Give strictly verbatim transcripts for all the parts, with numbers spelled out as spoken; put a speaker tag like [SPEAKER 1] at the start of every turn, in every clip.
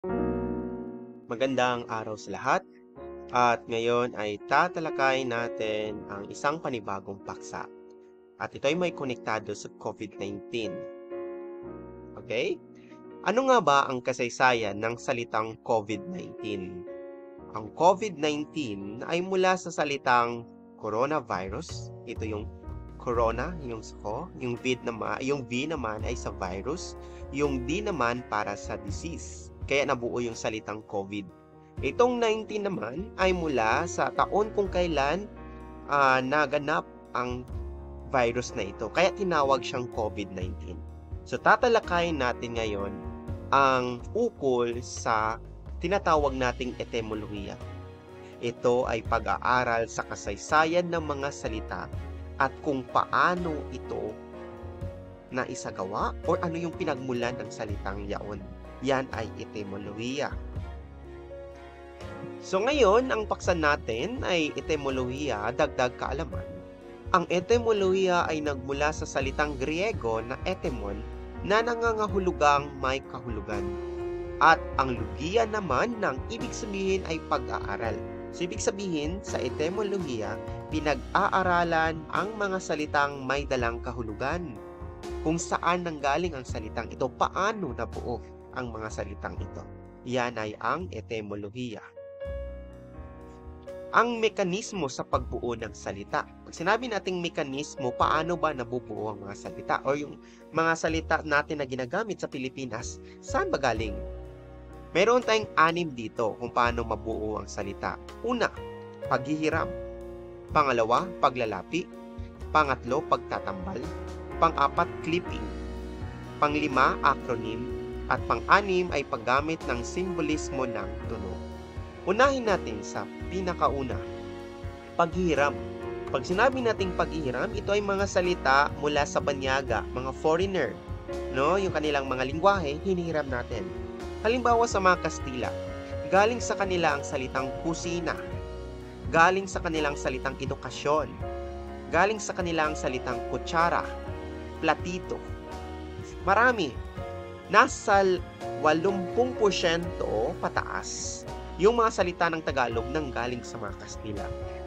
[SPEAKER 1] Magandang araw sa lahat at ngayon ay tatalakayin natin ang isang panibagong paksa at ito ay may konektado sa COVID nineteen. Okay? Ano nga ba ang kasaysayan ng salitang COVID nineteen? Ang COVID nineteen ay mula sa salitang coronavirus. Ito yung corona, yung sa ko, yung vid naman, yung V naman ay sa virus, yung D naman para sa disease. Kaya nabuo yung salitang COVID. Itong nineteen naman ay mula sa taon kung kailan ah, naganap ang virus na ito. Kaya tinawag siyang COVID nineteen. So tatalakayin natin ngayon ang ukol sa tinatawag nating etimolohiya. Ito ay pag-aaral sa kasaysayan ng mga salita at kung paano ito naisagawa o ano yung pinagmulan ng salitang yaon. Yan ay etimolohiya. So ngayon, ang paksa natin ay etimolohiya, dagdag kaalaman. Ang etimolohiya ay nagmula sa salitang Griego na etimon na nangangahulugang may kahulugan. At ang lugiya naman ng ibig sabihin ay pag-aaral. So ibig sabihin, sa etimolohiya, pinag-aaralan ang mga salitang may dalang kahulugan. Kung saan nanggaling ang salitang ito, paano nabuo ang mga salitang ito. Yan ay ang etimolohiya. Ang mekanismo sa pagbuo ng salita. Pag sinabi nating mekanismo, paano ba nabubuo ang mga salita? O yung mga salita natin na ginagamit sa Pilipinas, saan ba galing? Meron tayong anim dito kung paano mabuo ang salita. Una, paghihiram. Pangalawa, paglalapi. Pangatlo, pagtatambal. Pang-apat, clipping. Panglima, acronym. At pang-anim ay paggamit ng simbolismo ng tunog. Unahin natin sa pinakauna, paghihiram. Pag sinabi nating paghihiram, ito ay mga salita mula sa banyaga, mga foreigner, no? Yung kanilang mga lingwahe, hinihiram natin. Halimbawa sa mga Kastila, galing sa kanila ang salitang kusina, galing sa kanilang salitang edukasyon, galing sa kanilang salitang kutsara, platito. Marami. Nasa eighty percent pataas yung mga salita ng Tagalog nang galing sa mga Kastila.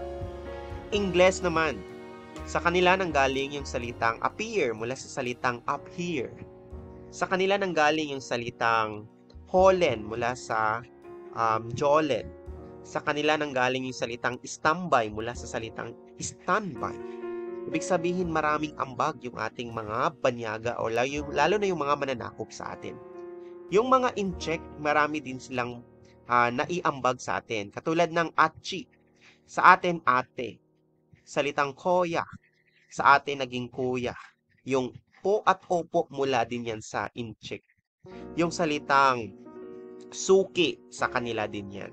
[SPEAKER 1] Ingles naman, sa kanila nang galing yung salitang appear mula sa salitang up here. Sa kanila nang galing yung salitang Holland mula sa um, Jollen. Sa kanila nang galing yung salitang standby mula sa salitang standby. Ibig sabihin maraming ambag yung ating mga banyaga o lalo, lalo na yung mga mananakop sa atin. Yung mga incheck, marami din silang uh, naiambag sa atin. Katulad ng atchi, sa atin ate. Salitang koya, sa atin naging kuya. Yung po at opo mula din yan sa incheck. Yung salitang suki, sa kanila din yan.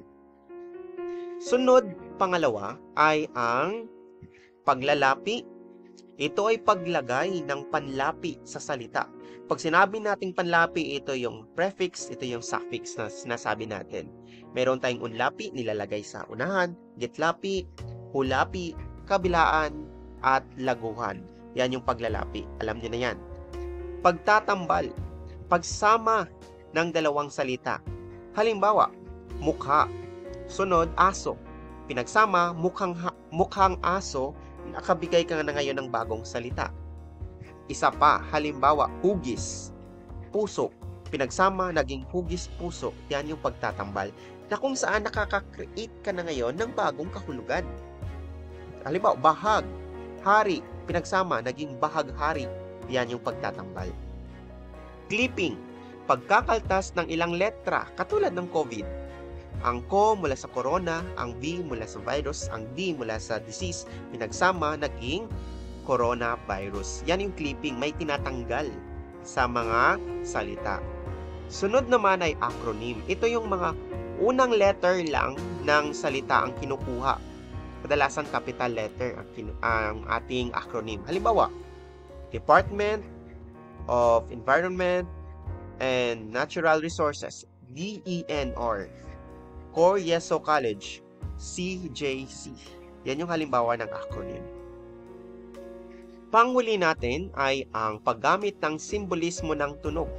[SPEAKER 1] Sunod, pangalawa, ay ang paglalapi. Ito ay paglagay ng panlapi sa salita. Pag sinabi nating panlapi, ito yung prefix, ito yung suffix na sinasabi natin. Meron tayong unlapi, nilalagay sa unahan, gitlapi, hulapi, kabilaan, at laguhan. Yan yung paglalapi. Alam niyo na yan. Pagtatambal, pagsama ng dalawang salita. Halimbawa, mukha. Sunod, aso. Pinagsama, mukhang, mukhang aso, nakabigay ka na ngayon ng bagong salita. Isa pa, halimbawa, hugis, puso. Pinagsama, naging hugis, puso. Yan yung pagtatambal. Na kung saan nakaka-create ka na ngayon ng bagong kahulugan. Halimbawa, bahag, hari. Pinagsama, naging bahag-hari. Yan yung pagtatambal. Clipping, pagkakaltas ng ilang letra, katulad ng COVID. Ang ko mula sa corona, ang V mula sa virus, ang D mula sa disease, pinagsama, naging coronavirus. Yan yung clipping, may tinatanggal sa mga salita. Sunod naman ay acronym. Ito yung mga unang letter lang ng salita ang kinukuha. Kadalasan capital letter ang, ang ating acronym. Halimbawa, Department of Environment and Natural Resources, D E N R. Corieso College, C J C. Yan yung halimbawa ng acronym. Panghuli natin ay ang paggamit ng simbolismo ng tunog.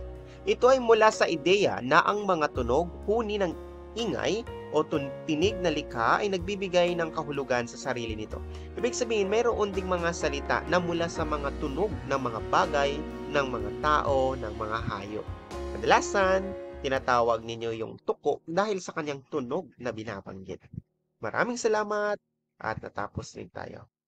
[SPEAKER 1] Ito ay mula sa ideya na ang mga tunog, huni ng ingay o tun- tinig na likha ay nagbibigay ng kahulugan sa sarili nito. Ibig sabihin, mayroon ding mga salita na mula sa mga tunog ng mga bagay, ng mga tao, ng mga hayop. Kadalasan, tinatawag ninyo yung tuko dahil sa kanyang tunog na binabanggit. Maraming salamat at natapos din tayo.